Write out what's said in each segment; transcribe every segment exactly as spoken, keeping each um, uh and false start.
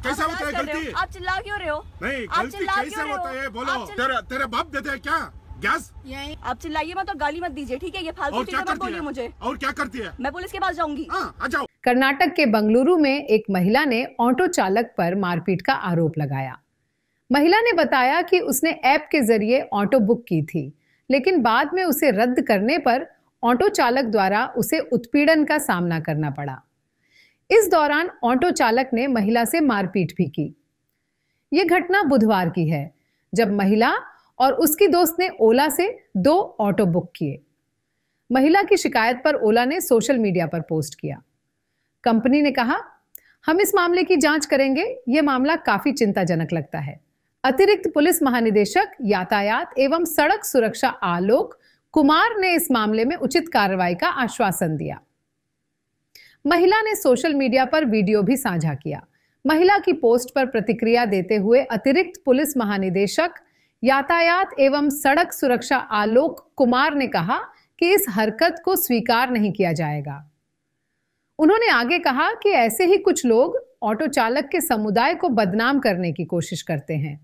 कैसा होता है गलती? आप चिल्ला क्यों रहे हो? नहीं, गलती कैसे होता है बोलो। तेरे तेरे बाप देते हैं क्या गैस? आप चिल्लाइए मत और गाली मत दीजिए, ठीक है? ये फालतू चीजें मत बोलिए मुझे। और क्या करती है? मैं पुलिस के पास जाऊंगी। हाँ, आ जाओ। कर्नाटक के बंगलुरु में एक महिला ने ऑटो चालक पर मारपीट का आरोप लगाया। महिला ने बताया कि उसने ऐप के जरिए ऑटो बुक की थी, लेकिन बाद में उसे रद्द करने पर ऑटो चालक द्वारा उसे उत्पीड़न का सामना करना पड़ा। इस दौरान ऑटो चालक ने महिला से मारपीट भी की। यह घटना बुधवार की है, जब महिला और उसकी दोस्त ने ओला से दो ऑटो बुक किए। महिला की शिकायत पर ओला ने सोशल मीडिया पर पोस्ट किया। कंपनी ने कहा, हम इस मामले की जांच करेंगे, यह मामला काफी चिंताजनक लगता है। अतिरिक्त पुलिस महानिदेशक यातायात एवं सड़क सुरक्षा आलोक कुमार ने इस मामले में उचित कार्रवाई का आश्वासन दिया। महिला ने सोशल मीडिया पर वीडियो भी साझा किया। महिला की पोस्ट पर प्रतिक्रिया देते हुए अतिरिक्त पुलिस महानिदेशक यातायात एवं सड़क सुरक्षा आलोक कुमार ने कहा कि इस हरकत को स्वीकार नहीं किया जाएगा। उन्होंने आगे कहा कि ऐसे ही कुछ लोग ऑटो चालक के समुदाय को बदनाम करने की कोशिश करते हैं।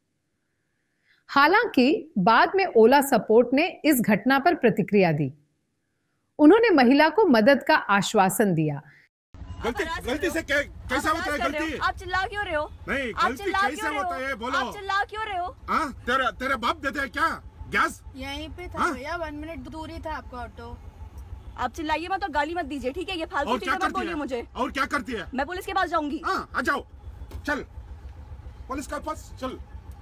हालांकि बाद में ओला सपोर्ट ने इस घटना पर प्रतिक्रिया दी। उन्होंने महिला को मदद का आश्वासन दिया। गलती गलती से कै, कैसा होता है गलती? आप चिल्ला क्यों रहे हो? नहीं, गलती कैसे होता है बोलो। आप चिल्ला क्यों रहे हो? हाँ, तेरे तेरे बाप देते हैं क्या गैस? यहीं पे था भैया, वन मिनट दूरी था आपका ऑटो। आप चिल्लाइए मत और गाली मत दीजिए, ठीक है? ये फालतू चीजें मत बोलिए मुझे। और क्या करती है? मैं पुलिस के पास जाऊंगी। हाँ, आ जाओ। चल पुलिस के पास चल।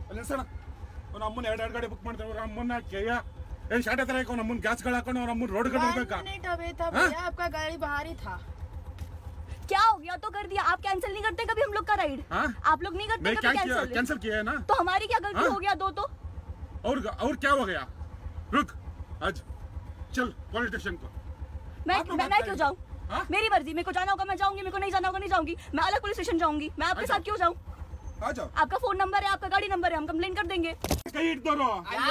ನಮ್ಮನ್ನ ಎರಡು ಎರಡು ಗಾಡಿ ಬುಕ್ ಮಾಡ್ತಾರೆ ನಮ್ಮನ್ನ ಕೇಯ ಏನ್ ಶಾಟ್ ಹತ್ರ ಹಾಕೋ ನಮ್ಮನ್ನ ಗ್ಯಾಸ್ ಗಳು ಹಾಕೊಂಡು ನಮ್ಮನ್ನ ರೋಡ್ ಗಳು ಇರಬೇಕಾ? मिनट अवे था भैया, आपका गाड़ी बाहर ही था। क्या हो गया तो कर दिया। आप कैंसिल नहीं करते कभी हम लोग का राइड? आप लोग नहीं करते कभी कैंसिल? कैंसिल किया है ना, तो हमारी क्या गलती हो गया? दो तो और और क्या हो गया? रुक आज चल पुलिस स्टेशन को। मैं मैं मैं क्यों जाऊँ? मेरी मर्जी, मेरे को जाना होगा मैं जाऊंगी, मेरे को नहीं जाना होगा नहीं जाऊंगी। मैं अलग पुलिस स्टेशन जाऊंगी। मैं आपके साथ क्यों जाऊँ? आ जाओ। आपका फोन नंबर है, आपका गाड़ी नंबर है, हम कंप्लेन कर देंगे। कहीं इट दो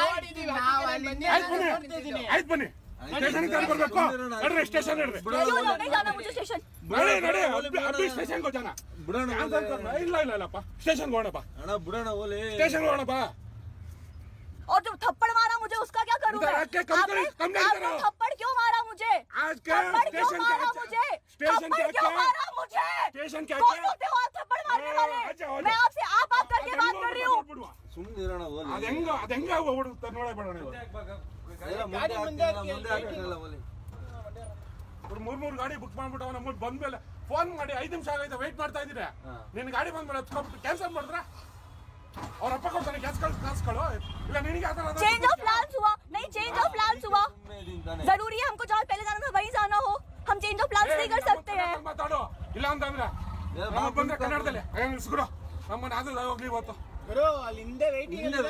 आइट बने स्टेशन के अंदर रखो। अरे स्टेशन है क्यों नहीं जाना मुझे स्टेशन? नड़े नड़े अभी स्टेशन को जाना बुढ़ाना आंसर करना ಇಲ್ಲ ಇಲ್ಲ ಇಲ್ಲಪ್ಪ स्टेशन को आना पा अಣ್ಣ बुढ़ाना बोले स्टेशन को आना पा। और जो थप्पड़ मारा मुझे उसका क्या करूं मैं? आपने थप्पड़ क्यों मारा मुझे? आज क्या स्टेशन क्या मारा मुझे? स्टेशन क्या क्यों मारा मुझे? स्टेशन क्या कौन होते हो आप थप्पड़ मारने वाले? मैं आपसे आप आप करके बात कर रही हूं। ಸುಮ್ಮನೆ ಇರೋಣ बोले ಅದು ಹೆಂಗ ಅದು ಹೆಂಗ ಓಡುತ್ತೆ ನೋಡೇ ಬೇಡ ನೀವು ಗಾಡಿ ಮುಂದೆ ಹಾಕಲ್ಲ बोले ಮೂರ್ ಮೂರ್ ಗಾಡಿ ಬುಕ್ ಮಾಡ್ಬಿಟ್ಟು ಅವನ ಮುಂದೆ ಬಂದ ಮೇಲೆ ಫೋನ್ ಮಾಡಿ ಐದು ನಿಮಿಷ ಆಗೈತೆ ವೇಟ್ ಮಾಡ್ತಾ ಇದ್ದೀರಾ ನಿನ್ನ ಗಾಡಿ ಬಂದ ಮೇಲೆ ಕ್ಯಾನ್ಸಲ್ ಮಾಡಿದ್ರಾ और अप्पा को तने गैस कल गैस करो ಇಲ್ಲ ನಿನಗೆ ಆತರ चेंज ऑफ प्लान्स हुआ नहीं? चेंज ऑफ प्लान्स हुआ जरूरी है हमको जहाँ पहले जाना था वहीं जाना हो? हम चेंज ऑफ प्लान्स नहीं कर सकते हैं। ಮಾತಾಡೋ ಇಲ್ಲ ಅಂತಂದ್ರೆ ನಮ್ಮ ಬಂದ್ರೆ ಕನ್ನಡದಲ್ಲಿ ಹಂಗ ನಿಲ್ಸ್ಕೊಡು ನಮ್ಮನ್ನ ಅದು ಹೋಗ್ಲಿ ಇವತ್ತು ಬ್ರೋ ಅಲ್ಲಿ ಹಿಂದೆ ವೇಟಿಂಗ್ ಇದೆ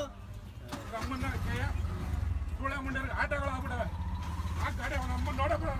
ನಮ್ಮನ್ನ ಕೇಯ ತುಳೆ ಮುಂಡೆ ಆಟಗಳು ಆಗ್ಬಿಡವೆ ಆ ಗಾಡಿ ನಮ್ಮನ್ನ ನೋಡಬೇಡ